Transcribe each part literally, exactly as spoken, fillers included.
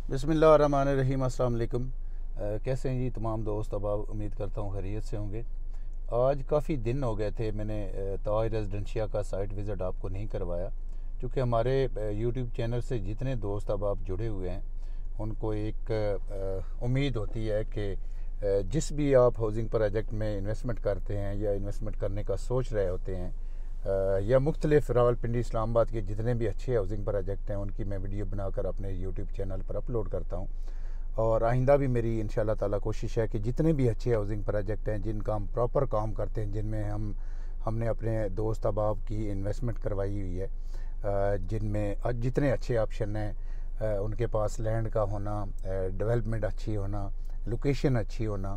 बिस्मिल्लाहिर्रहमानिर्रहीम। अस्सलाम वालेकुम। अ, कैसे हैं जी तमाम दोस्त? अब आप उम्मीद करता हूँ खैरियत से होंगे। आज काफ़ी दिन हो गए थे, मैंने अ, ताज रेजिडेंशिया का साइट विज़िट आपको नहीं करवाया, क्योंकि हमारे यूट्यूब चैनल से जितने दोस्त अब आप जुड़े हुए हैं उनको एक अ, उम्मीद होती है कि अ, जिस भी आप हाउसिंग प्रोजेक्ट में इन्वेस्टमेंट करते हैं या इन्वेस्टमेंट करने का सोच रहे होते हैं अ, या मुख्तलिफ रावलपिंडी इस्लामाबाद के जितने भी अच्छे हाउसिंग प्रोजेक्ट हैं उनकी मैं वीडियो बनाकर अपने यूट्यूब चैनल पर अपलोड करता हूँ। और आइंदा भी मेरी इंशाल्लाह ताला कोशिश है कि जितने भी अच्छे हाउसिंग प्रोजेक्ट हैं जिनका हम प्रॉपर काम करते हैं, जिनमें हम हमने अपने दोस्त अहबाब की इन्वेस्टमेंट करवाई हुई है, जिनमें जितने अच्छे ऑप्शन हैं, उनके पास लैंड का होना, डेवलपमेंट अच्छी होना, लोकेशन अच्छी होना,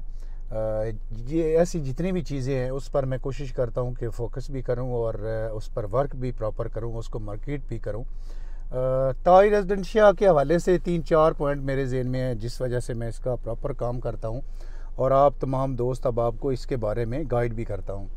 ये ऐसी जितनी भी चीज़ें हैं उस पर मैं कोशिश करता हूँ कि फ़ोकस भी करूँ और उस पर वर्क भी प्रॉपर करूँ, उसको मार्केट भी करूँ। ताज रेजिडेंशिया के हवाले से तीन चार पॉइंट मेरे ज़हन में हैं जिस वजह से मैं इसका प्रॉपर काम करता हूँ और आप तमाम दोस्त अब आपको इसके बारे में गाइड भी करता हूँ।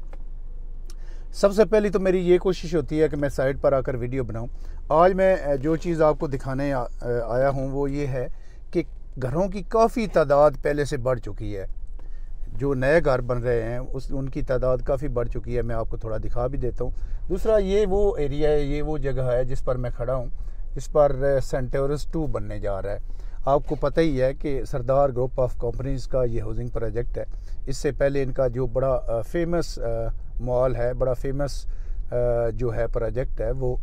सबसे पहली तो मेरी ये कोशिश होती है कि मैं साइट पर आकर वीडियो बनाऊँ। आज मैं जो चीज़ आपको दिखाने आ, आया हूँ वो ये है कि घरों की काफ़ी तादाद पहले से बढ़ चुकी है। जो नए घर बन रहे हैं उस उनकी तादाद काफ़ी बढ़ चुकी है। मैं आपको थोड़ा दिखा भी देता हूँ। दूसरा, ये वो एरिया है, ये वो जगह है जिस पर मैं खड़ा हूँ, इस पर सेंटोरस टू बनने जा रहा है। आपको पता ही है कि सरदार ग्रुप ऑफ कंपनीज़ का ये हाउसिंग प्रोजेक्ट है। इससे पहले इनका जो बड़ा फेमस मॉल है, बड़ा फेमस जो है प्रोजेक्ट है, वो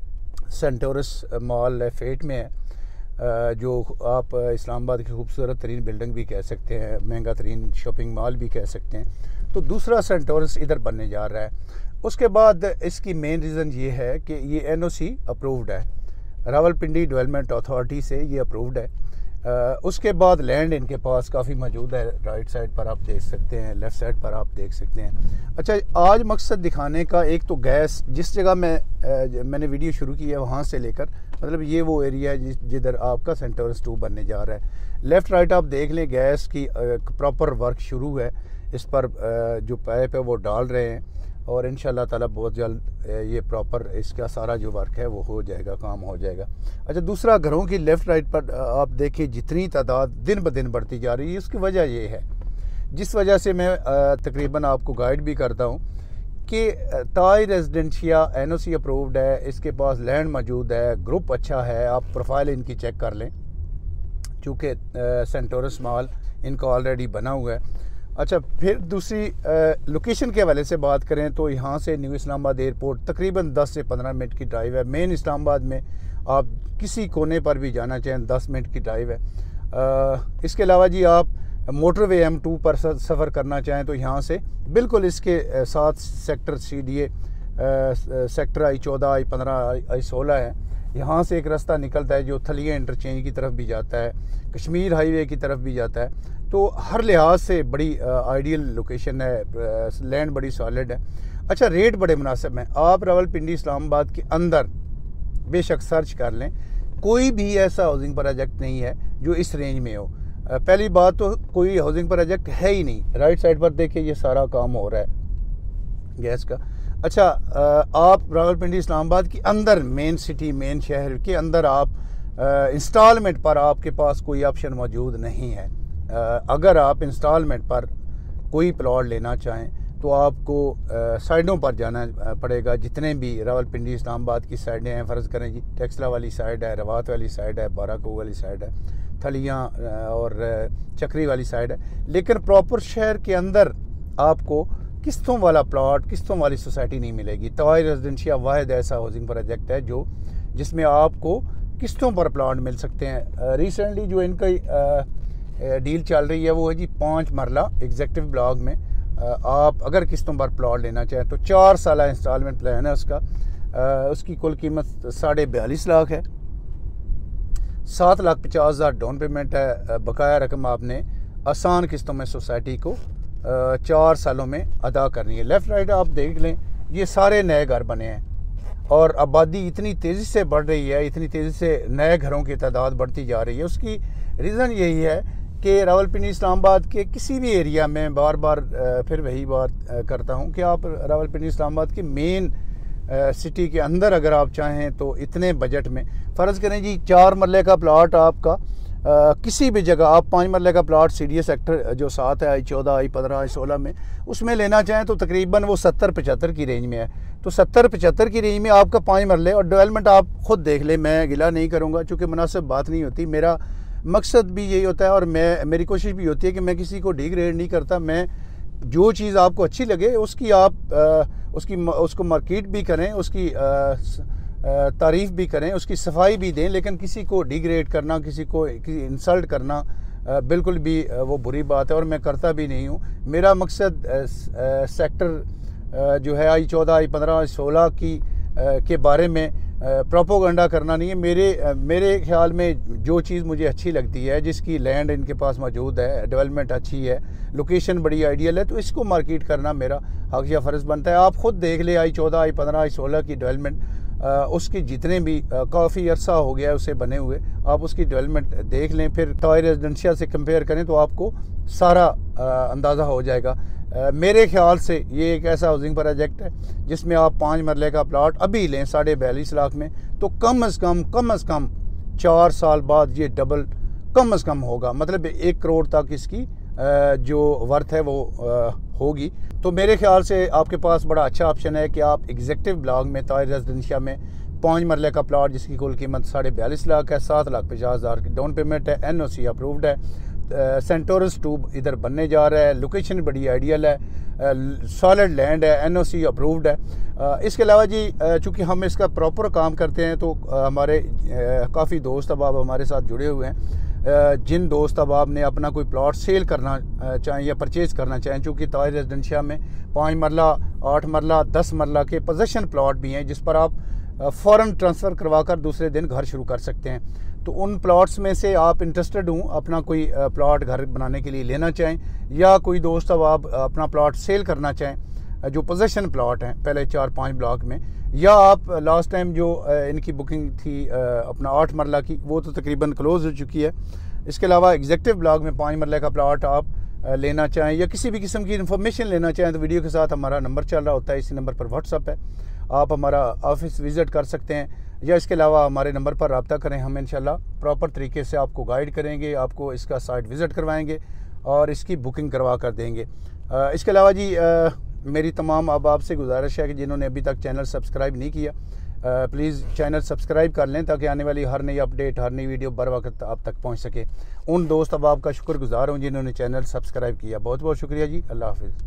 सेंटोरस मॉल फेट में है, जो आप इस्लामाबाद की खूबसूरत तरीन बिल्डिंग भी कह सकते हैं, महंगा तरीन शॉपिंग मॉल भी कह सकते हैं। तो दूसरा सेंटोरस इधर बनने जा रहा है। उसके बाद इसकी मेन रीज़न ये है कि ये एन ओ सी अप्रूव्ड है, रावलपिंडी डेवलपमेंट अथॉरिटी से ये अप्रूव्ड है। आ, उसके बाद लैंड इनके पास काफ़ी मौजूद है। राइट साइड पर आप देख सकते हैं, लेफ़्ट साइड पर आप देख सकते हैं। अच्छा, आज मकसद दिखाने का एक तो गैस, जिस जगह मैं आ, मैंने वीडियो शुरू की है वहाँ से लेकर, मतलब ये वो एरिया है जिधर आपका सेंटोरस टू बनने जा रहा है। लेफ़्ट राइट आप देख लें, गैस की प्रॉपर वर्क शुरू है। इस पर आ, जो पाइप है वो डाल रहे हैं और इंशाल्लाह ताला बहुत जल्द ये प्रॉपर इसका सारा जो वर्क है वो हो जाएगा, काम हो जाएगा। अच्छा, दूसरा, घरों की लेफ़्ट राइट पर आप देखिए जितनी तादाद दिन ब दिन बढ़ती जा रही है, उसकी वजह ये है, जिस वजह से मैं तकरीबन आपको गाइड भी करता हूँ कि Taj Residencia N O C approved है, इसके पास लैंड मौजूद है, ग्रुप अच्छा है। आप प्रोफाइल इनकी चेक कर लें, चूँकि सेंटोरस मॉल इनका ऑलरेडी बना हुआ है। अच्छा, फिर दूसरी लोकेशन के हवाले से बात करें तो यहाँ से न्यू इस्लामाबाद एयरपोर्ट तकरीबन दस से पंद्रह मिनट की ड्राइव है। मेन इस्लामाबाद में आप किसी कोने पर भी जाना चाहें दस मिनट की ड्राइव है। आ, इसके अलावा जी आप मोटरवे एम टू पर सफ़र करना चाहें तो यहाँ से बिल्कुल इसके साथ sector C D A, sector I चौदह, आई पंद्रह, आई सोलह है, यहाँ से एक रास्ता निकलता है जो थलिया इंटरचेंज की तरफ भी जाता है, कश्मीर हाईवे की तरफ भी जाता है। तो हर लिहाज से बड़ी आइडियल लोकेशन है, लैंड बड़ी सॉलिड है। अच्छा, रेट बड़े मुनासिब हैं। आप रावलपिंडी इस्लामाबाद के अंदर बेशक सर्च कर लें, कोई भी ऐसा हाउसिंग प्रोजेक्ट नहीं है जो इस रेंज में हो। पहली बात तो कोई हाउसिंग प्रोजेक्ट है ही नहीं। राइट साइड पर देखिए ये सारा काम हो रहा है गैस का। अच्छा, आप रावलपिंडी इस्लामाबाद के अंदर मेन सिटी, मेन शहर के अंदर आप इंस्टॉलमेंट पर आपके पास कोई ऑप्शन मौजूद नहीं है। अगर आप इंस्टॉलमेंट पर कोई प्लॉट लेना चाहें तो आपको साइडों पर जाना पड़ेगा। जितने भी रावलपिंडी इस्लामाबाद की साइडें हैं, फ़र्ज़ करें जी टेक्सला वाली साइड है, रवात वाली साइड है, बाराको वाली साइड है, थलियाँ और चक्री वाली साइड है, लेकिन प्रॉपर शहर के अंदर आपको किस्तों वाला प्लॉट, किस्तों वाली सोसाइटी नहीं मिलेगी। ताज रेजिडेंशिया वाहिद ऐसा हाउसिंग प्रोजेक्ट है जो जिसमें आपको किस्तों पर प्लॉट मिल सकते हैं। रिसेंटली जो इनका डील चल रही है वो है जी पाँच मरला एग्जेक्टिव ब्लॉक में। आप अगर किस्तों पर प्लॉट लेना चाहें तो चार साल इंस्टॉलमेंट प्लान है उसका। उसकी कुल कीमत साढ़े बयालीस लाख है। सात लाख पचास हज़ार डाउन पेमेंट है। बकाया रकम आपने आसान किस्तों में सोसाइटी को चार सालों में अदा करनी है। लेफ़्ट राइट आप देख लें, ये सारे नए घर बने हैं और आबादी इतनी तेज़ी से बढ़ रही है, इतनी तेज़ी से नए घरों की तादाद बढ़ती जा रही है। उसकी रीज़न यही है कि रावलपिंडी इस्लामाबाद के किसी भी एरिया में, बार बार फिर वही बात करता हूँ कि आप रावलपिंडी इस्लामाबाद के मेन सिटी के अंदर अगर आप चाहें तो इतने बजट में, फ़र्ज़ करें जी चार मरले का प्लाट आपका आ, किसी भी जगह आप पाँच मरले का plot C D A sector जो सात है, आई चौदह, आई पंद्रह, आई सोलह में उसमें लेना चाहें तो तकरीबन वो सत्तर पचहत्तर की रेंज में है। तो सत्तर पचहत्तर की रेंज में आपका पाँच मरले और डेवलपमेंट आप खुद देख लें, मैं गिला नहीं करूँगा चूँकि मुनासिब बात नहीं होती। मेरा मकसद भी यही होता है और मैं मेरी कोशिश भी होती है कि मैं किसी को डिग्रेड नहीं करता। मैं जो चीज़ आपको अच्छी लगे उसकी आप आ, उसकी उसको मार्केट भी करें, उसकी तारीफ़ भी करें, उसकी सफाई भी दें, लेकिन किसी को डिग्रेड करना, किसी को किसी इंसल्ट करना आ, बिल्कुल भी आ, वो बुरी बात है और मैं करता भी नहीं हूँ। मेरा मकसद आ, आ, सेक्टर आ, जो है आई चौदह, आई पंद्रह, आई सोलह की आ, के बारे में प्रोपोगंडा करना नहीं है। मेरे मेरे ख्याल में जो चीज़ मुझे अच्छी लगती है, जिसकी लैंड इनके पास मौजूद है, डेवलपमेंट अच्छी है, लोकेशन बड़ी आइडियल है, तो इसको मार्केट करना मेरा हक या फ़र्ज़ बनता है। आप ख़ुद देख ले आई चौदह, आई पंद्रह, आई सोलह की डेवलपमेंट, उसकी जितने भी काफ़ी अरसा हो गया है उसे बने हुए, आप उसकी डेवलपमेंट देख लें, फिर टॉय रेजिडेंशिया से कंपेयर करें तो आपको सारा अंदाज़ा हो जाएगा। Uh, मेरे ख्याल से ये एक ऐसा हाउसिंग प्रोजेक्ट है जिसमें आप पाँच मरले का प्लाट अभी लें साढ़े बयालीस लाख में, तो कम अज़ कम कम अज़ कम चार साल बाद ये डबल कम अज़ कम होगा, मतलब एक करोड़ तक इसकी uh, जो वर्थ है वो uh, होगी। तो मेरे ख्याल से आपके पास बड़ा अच्छा ऑप्शन है कि आप एग्जेक्टिव ब्लॉक में ताज रेजिडेंशिया में पाँच मरले का प्लाट जिसकी कुल कीमत साढ़े बयालीस लाख है, सात लाख पचास हज़ार की डाउन पेमेंट है, एन ओ सी अप्रूव्ड है, सेंटोरस टूब इधर बनने जा रहा है, लोकेशन बड़ी आइडियल है, सॉलिड लैंड है, एन ओ सी अप्रूव्ड है। uh, इसके अलावा जी चूँकि हम इसका प्रॉपर काम करते हैं तो uh, हमारे uh, काफ़ी दोस्त अब हमारे साथ जुड़े हुए हैं। uh, जिन दोस्त अब ने अपना कोई प्लॉट सेल करना uh, चाहें या परचेज़ करना चाहें, चूँकि ताज रेजिडेंशिया में पाँच मरला, आठ मरला, दस मरला के पोजेसन प्लॉट भी हैं जिस पर आप फ़ौरन ट्रांसफ़र करवा कर दूसरे दिन घर शुरू कर सकते हैं। तो उन प्लॉट्स में से आप इंटरेस्टेड हूँ अपना कोई प्लॉट घर बनाने के लिए लेना चाहें, या कोई दोस्त अब आप अपना प्लॉट सेल करना चाहें जो पोजेसन प्लॉट हैं पहले चार पाँच ब्लॉक में, या आप लास्ट टाइम जो इनकी बुकिंग थी अपना आठ मरला की वो तो तकरीबन क्लोज़ हो चुकी है। इसके अलावा एग्जेक्टिव ब्लॉक में पाँच मरले का प्लॉट आप लेना चाहें या किसी भी किस्म की इन्फॉर्मेशन लेना चाहें तो वीडियो के साथ हमारा नंबर चल रहा होता है, इसी नंबर पर व्हाट्सअप है, आप हमारा ऑफिस विज़िट कर सकते हैं, या इसके अलावा हमारे नंबर पर रब्ता करें। हम इंशाल्लाह प्रॉपर तरीके से आपको गाइड करेंगे, आपको इसका साइट विज़िट करवाएंगे और इसकी बुकिंग करवा कर देंगे। आ, इसके अलावा जी आ, मेरी तमाम अब आपसे गुजारिश है कि जिन्होंने अभी तक चैनल सब्सक्राइब नहीं किया, प्लीज़ चैनल सब्सक्राइब कर लें ताकि आने वाली हर नई अपडेट, हर नई वीडियो बर वक्त आप तक पहुँच सके। उन दोस्त अब आपका शुक्रगुजार हूँ जिन्होंने चैनल सब्सक्राइब किया। बहुत बहुत शुक्रिया जी। अल्लाह हाफ़िज़।